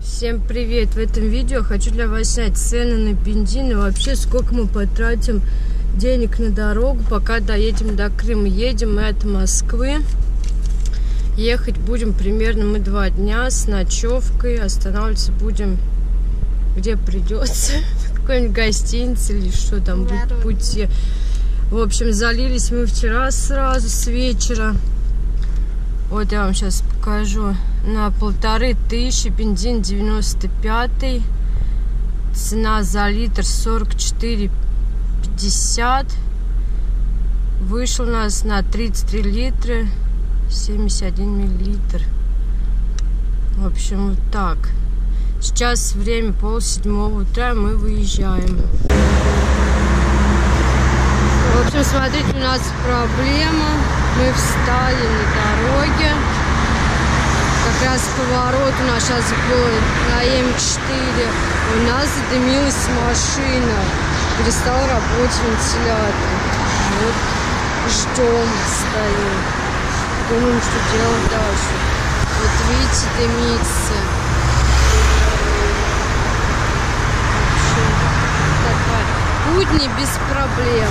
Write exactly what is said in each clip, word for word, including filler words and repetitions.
Всем привет! В этом видео хочу для вас снять цены на бензин и вообще сколько мы потратим денег на дорогу, пока доедем до Крыма. Едем мы от Москвы. Ехать будем примерно мы два дня с ночевкой. Останавливаться будем где придется. В какой-нибудь гостинице или что там будет в пути. В общем, залились мы вчера сразу с вечера. Вот я вам сейчас покажу. На полторы тысячи, бензин девяносто пятый, цена за литр сорок четыре пятьдесят. Вышел у нас на тридцать три литра семьдесят один миллилитр. В общем, вот так. Сейчас время пол седьмого утра, мы выезжаем. В общем, смотрите, у нас проблема. Мы встали на дороге. Как раз поворот у нас сейчас был на Эм четыре. У нас задымилась машина. Перестал работать вентилятор. Вот ждем, стоим. Думаем, что делать дальше. Вот видите, дымится. В общем, такая будни без проблем.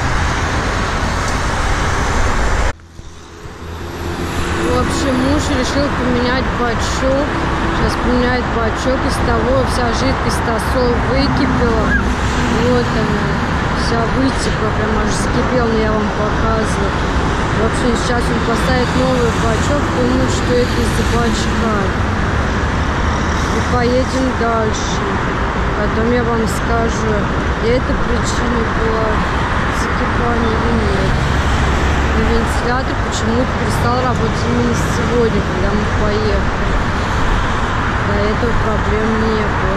В общем, муж решил поменять бачок. Сейчас поменяет бачок. Из того вся жидкость тосол выкипела. Вот она. Вся вытекла. Прям аж закипела, но я вам показываю. В общем, сейчас он поставит новый бачок. Думаю, что это из-за бачка. И поедем дальше. Потом я вам скажу, эта причина была закипания или нет. И вентилятор почему-то перестал работать именно сегодня, когда мы поехали. До этого проблем не было.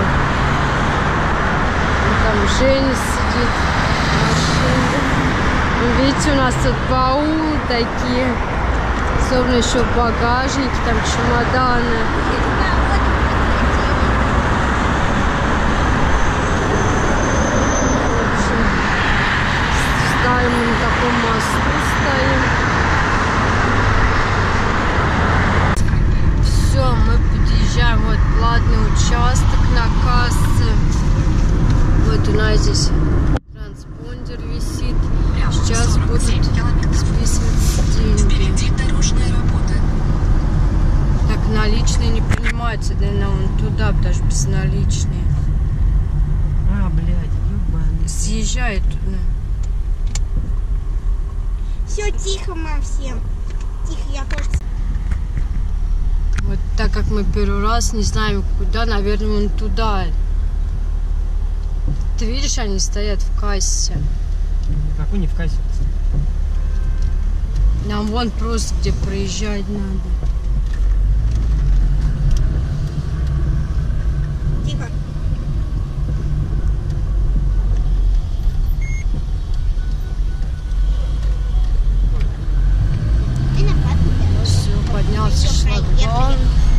И там Женя сидит в машине. Ну, видите, у нас тут баулы такие. Особенно еще в багажнике, там чемоданы. Мы на таком мосту стоим. Все, мы подъезжаем. Вот платный участок на кассе. Вот у нас здесь транспондер висит. Сейчас будут списываться деньги. Так, наличные не принимаются, наверное, вон туда, потому что безналичные. А, блядь, ебаный. Съезжает туда. Все, тихо, мам, всем. Тихо, я тоже. Вот так как мы первый раз не знаем куда, наверное, вон туда. Ты видишь, они стоят в кассе. Какой не в кассе? Нам вон просто где проезжать надо. Тихо. Поднялся шлагбаум.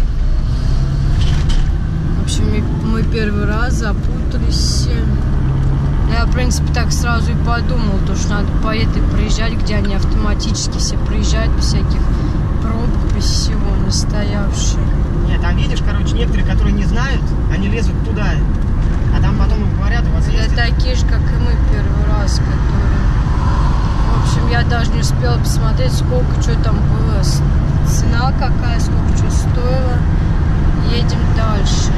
В общем, мы первый раз запутались все. Я, в принципе, так сразу и подумал, то, что надо по этой проезжать, где они автоматически все проезжают без всяких пробок, без всего настоявшие. Нет, там видишь, короче, некоторые, которые не знают, они лезут туда. А там потом им говорят, у вас есть... Это такие же, как и мы первый раз, которые... В общем, я даже не успела посмотреть, сколько что там было. Цена какая, сколько что стоило. Едем дальше.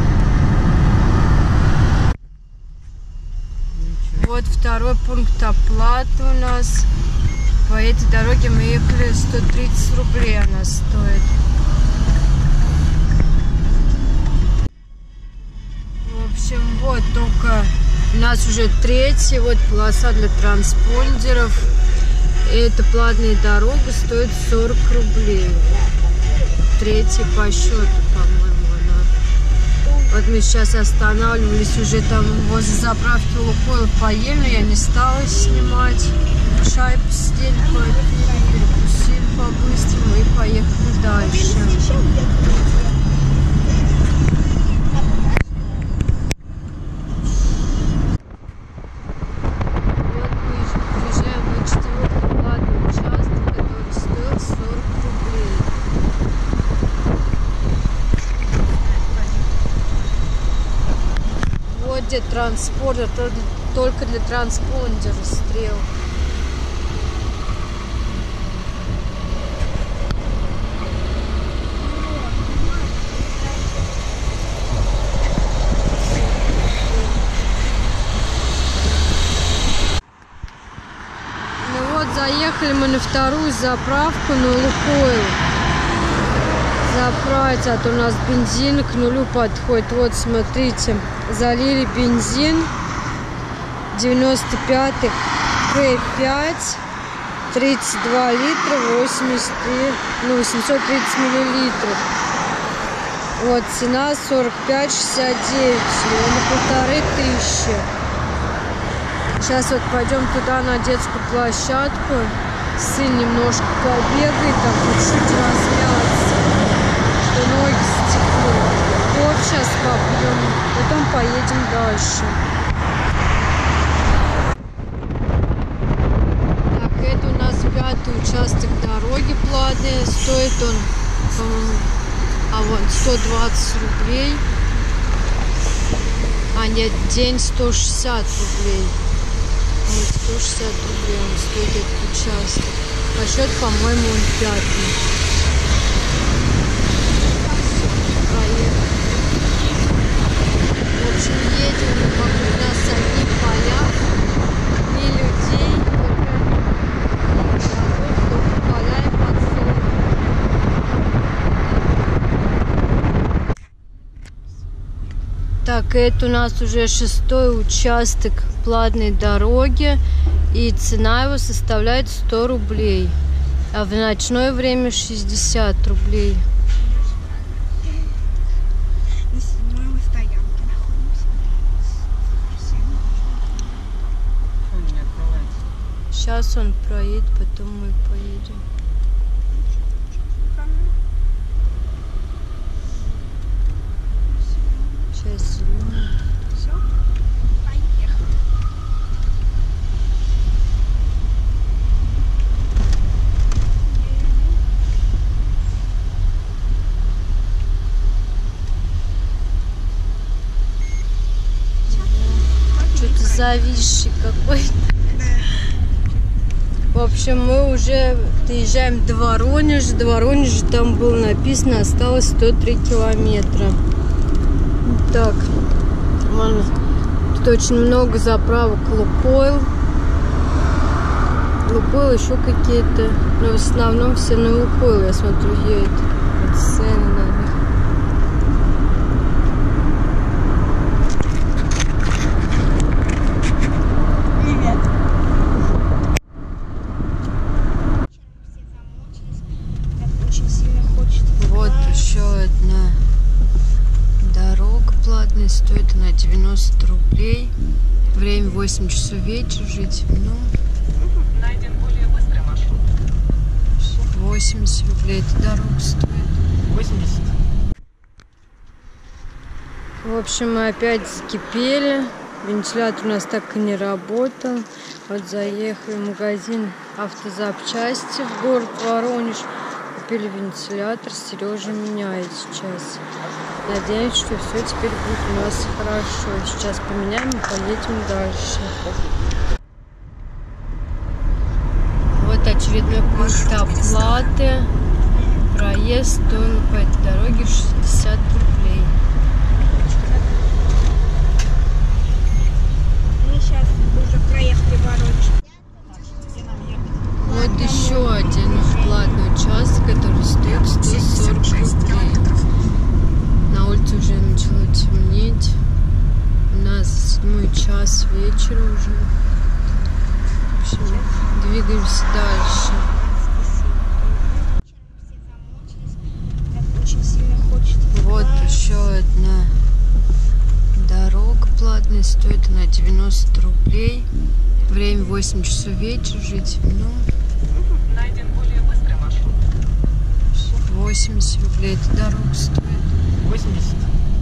Вот второй пункт оплаты у нас. По этой дороге мы ехали, сто тридцать рублей она стоит. В общем, вот только у нас уже третья вот полоса для транспондеров. И эта платная дорога стоит сорок рублей. Третья по счету, по-моему, она. Вот мы сейчас останавливались уже там возле заправки Лукойла, поели, но я не стала снимать. Чай посидели, попили, перекусили по-быстрому и поехали дальше. где транспортер, только для транспондера стрел. Ну вот, заехали мы на вторую заправку на Лукойл. Заправиться, а то у нас бензин к нулю подходит. Вот, смотрите, залили бензин девяносто пятый К пять, тридцать два литра, восемьдесят три, ну, восемьсот тридцать миллилитров. Вот, цена сорок пять шестьдесят девять, на полторы тысячи. Сейчас вот пойдем туда на детскую площадку. Сын немножко побегает, там чуть-чуть размялся, что ноги стекли. Вот сейчас попьем, потом поедем дальше. Так, это у нас пятый участок дороги платный. Стоит он, по-моему, а вон сто двадцать рублей. А нет, день сто шестьдесят рублей. Вот сто шестьдесят рублей он стоит, этот участок. По счету, по-моему, он пятый. Проехали. В общем, едем вокруг нас одни поля, ни людей, только поля и подсолнухи. Так, это у нас уже шестой участок платной дороги, и цена его составляет сто рублей, а в ночное время шестьдесят рублей. На седьмой стоянке находимся. Сейчас он проедет, потом мы поедем. Сейчас зеленый. Все, поехали. Что-то зависший какой-то. В общем, мы уже доезжаем до Воронежа. До Воронежа там было написано, осталось сто три километра. Так, вон, тут очень много заправок Лукойл. Лукойл еще какие-то, но в основном все на Лукойл, я смотрю, едет. Вот цены на них. Вот еще одна дорога платная, стоит она девяносто рублей. Время восемь часов вечера, уже темно. Найден более быстрый маршрут. восемьдесят рублей эта дорога стоит. восемьдесят. В общем, мы опять закипели. Вентилятор у нас так и не работал. Вот заехали в магазин автозапчасти в город Воронеж. Купили вентилятор, Сережа меняет сейчас. Надеюсь, что все теперь будет у нас хорошо. Сейчас поменяем и поедем дальше. Вот очередной пункт оплаты. Проезд стоил по этой дороге шестьдесят рублей. Мы сейчас уже проехали Воронеж. Вот еще один платный участок, который стоит сто сорок рублей. На улице уже начало темнеть. У нас седьмой час вечера уже. В общем, двигаемся дальше. Вот еще одна дорога платная, стоит она девяносто рублей. Время восемь часов вечера, уже темно. Найден более быстрый маршрут. восемьдесят рублей эта дорога стоит. восемьдесят.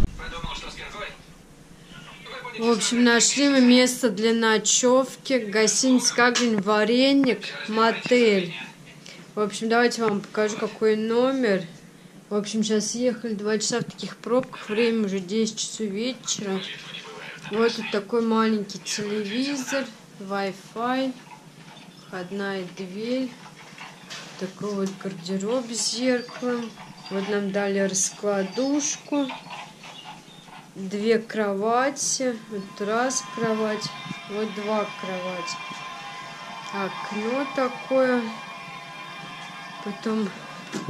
В общем, нашли мы место для ночевки. Гостиница Каглин, Вареник, мотель. В общем, давайте вам покажу, какой номер. В общем, сейчас ехали два часа в таких пробках. Время уже десять часов вечера. Вот тут такой маленький телевизор, Wi-Fi, входная дверь, такой вот гардероб с зеркалом. Вот нам дали раскладушку, две кровати, вот раз кровать, вот два кровати. Окно такое, потом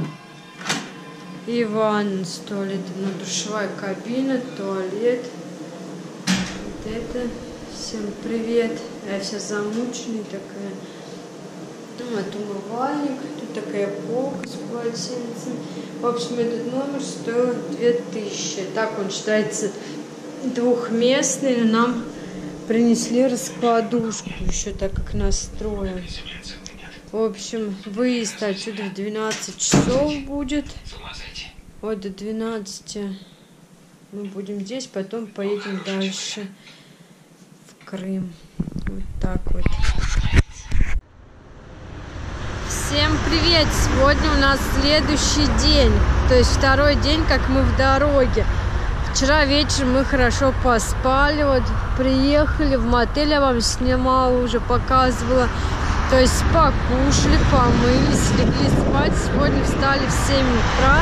и ванна с туалетом, ну, душевая кабина, туалет. Вот это. Всем привет. Я вся замученная такая. Ну, вот умывальник. Тут такая полка с полотенцем. В общем, этот номер стоил две тысячи. Так он считается двухместный, но нам принесли раскладушку еще, так как настроен. В общем, выезд отсюда в двенадцать часов будет. Вот до двенадцати мы будем здесь, потом поедем дальше в Крым. Вот так вот. Всем привет! Сегодня у нас следующий день, то есть второй день, как мы в дороге. Вчера вечером мы хорошо поспали, вот приехали в мотель, я вам снимала, уже показывала. То есть покушали, помылись, легли спать. Сегодня встали в семь утра,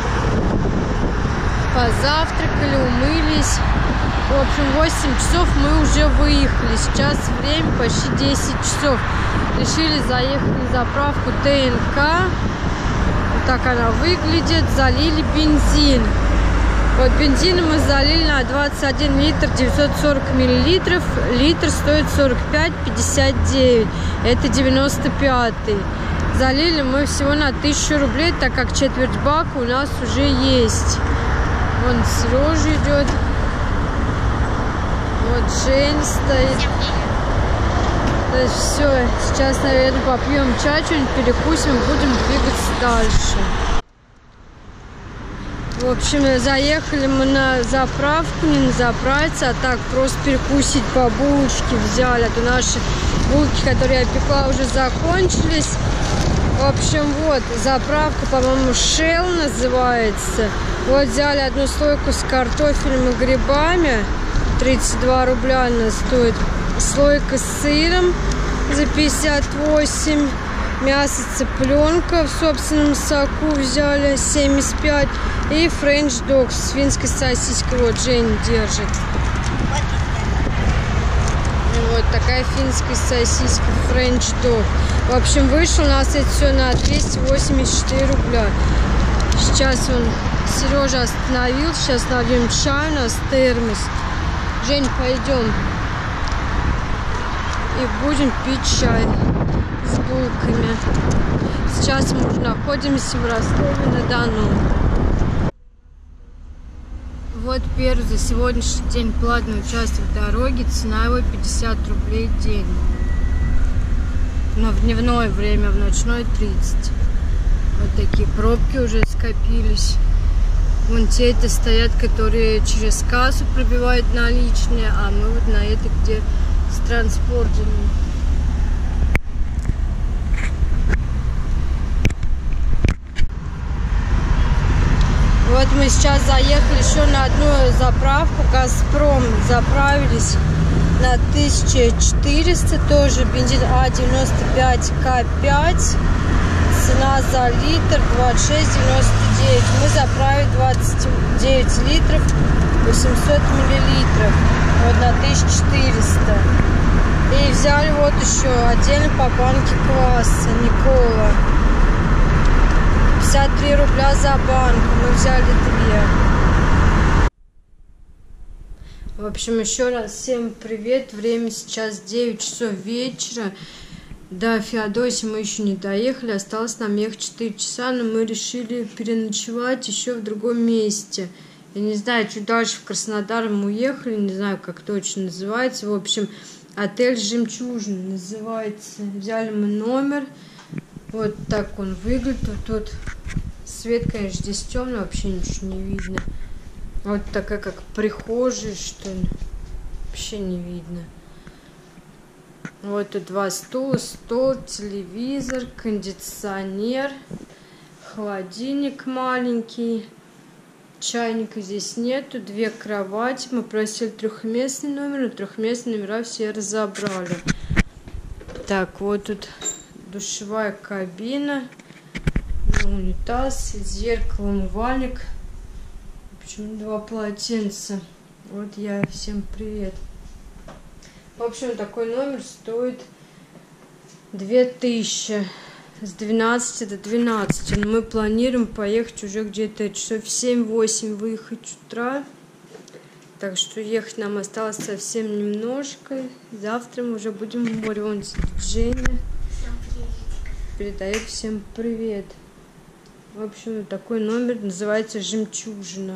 позавтракали, умылись. В общем, восемь часов мы уже выехали. Сейчас время почти десять часов. Решили заехать на заправку ТНК. Вот так она выглядит. Залили бензин. Вот бензин мы залили на двадцать один литр, девятьсот сорок миллилитров. Литр стоит сорок пять пятьдесят девять. Это девяносто пятый. Залили мы всего на тысячу рублей, так как четверть бака у нас уже есть. Вон Сережа идет. Вот Жень стоит. То есть все. Сейчас, наверное, попьем чай, что-нибудь перекусим, будем двигаться дальше. В общем, заехали мы на заправку, не на заправиться, а так просто перекусить по булочке взяли. А то наши булки, которые я пекла, уже закончились. В общем, вот, заправка, по-моему, Shell называется. Вот взяли одну слойку с картофелем и грибами. тридцать два рубля она стоит. Слойка с сыром за пятьдесят восемь. Мясо цыпленка в собственном соку взяли семьдесят пять. И френч дог с финской сосиской. Вот Жень держит. Вот такая финская сосиска френч дог. В общем, вышло у нас это все на двести восемьдесят четыре рубля. Сейчас он, Сережа остановил. Сейчас нальем чай, у нас термос. Жень, пойдем. И будем пить чай с булками. Сейчас мы уже находимся в Ростове-на-Дону. Вот первый за сегодняшний день платный участок дороги. Цена его пятьдесят рублей в день. Но в дневное время, в ночное тридцать. Вот такие пробки уже скопились. Вон те это стоят, которые через кассу пробивают наличные, а мы вот на это, где с транспортом. Вот мы сейчас заехали еще на одну заправку Газпром. Заправились на тысячу четыреста, тоже бензин А девяносто пять К пять. Цена за литр двадцать шесть девяносто девять. Мы заправили двадцать девять литров, восемьсот миллилитров. Вот на тысячу четыреста. И взяли вот еще отдельно по банке кваса Никола. пятьдесят три рубля за банку. Мы взяли две. В общем, еще раз всем привет. Время сейчас девять часов вечера. До Феодосии мы еще не доехали. Осталось нам ехать четыре часа, но мы решили переночевать еще в другом месте. Я не знаю, чуть дальше в Краснодар мы уехали. Не знаю, как точно называется. В общем, отель «Жемчужина» называется. Взяли мы номер. Вот так он выглядит. Вот тут свет, конечно, здесь темный, вообще ничего не видно. Вот такая, как прихожая, что ли. Вообще не видно. Вот тут два стула, стол, телевизор, кондиционер, холодильник маленький. Чайника здесь нету, две кровати. Мы просили трехместный номер, но трехместные номера все разобрали. Так, вот тут душевая кабина, унитаз, зеркало, умывальник. Почему два полотенца? Вот я, всем привет. В общем, такой номер стоит две тысячи. С двенадцати до двенадцати. Но мы планируем поехать уже где-то часов в семь-восемь, выехать с утра. Так что ехать нам осталось совсем немножко. Завтра мы уже будем в море. Вон Женя передает всем привет. В общем, такой номер называется «Жемчужина».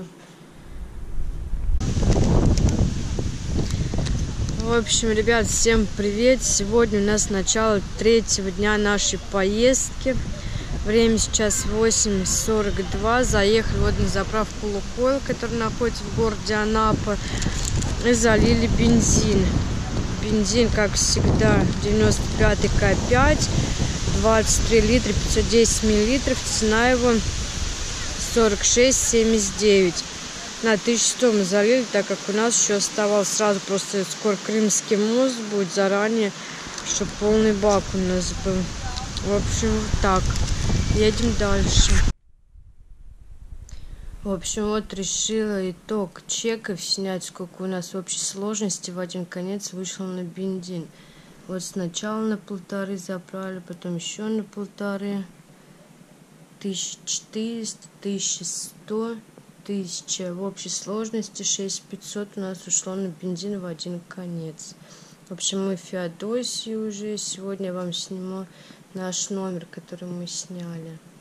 В общем, ребят, всем привет! Сегодня у нас начало третьего дня нашей поездки. Время сейчас восемь сорок два. Заехали вот на заправку Лукойл, которая находится в городе Анапа. И залили бензин. Бензин, как всегда, девяносто пятый К пять. двадцать три литра, пятьсот десять миллилитров. Цена его сорок шесть семьдесят девять. На тысячу сто мы залили, так как у нас еще оставалось сразу, просто скоро Крымский мост будет заранее, чтобы полный бак у нас был. В общем, вот так. Едем дальше. В общем, вот решила итог чеков снять, сколько у нас в общей сложности в один конец вышло на бензин. Вот сначала на полторы заправили, потом еще на полторы. тысяча четыреста, тысяча сто. Тысяча. В общей сложности шесть тысяч пятьсот у нас ушло на бензин в один конец. В общем, мы в Феодосии уже. Сегодня я вам сниму наш номер, который мы сняли.